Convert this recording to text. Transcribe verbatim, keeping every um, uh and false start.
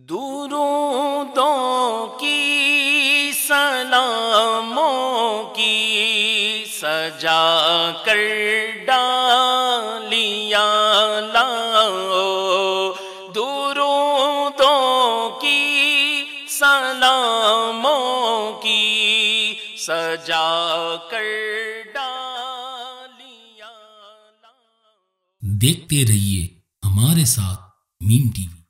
दुरूदों की सलामों की सजा कर डालियां लाओ, दुरूदों की सलामों की सजा कर डालियां लाओ। देखते रहिए हमारे साथ मीम टीवी।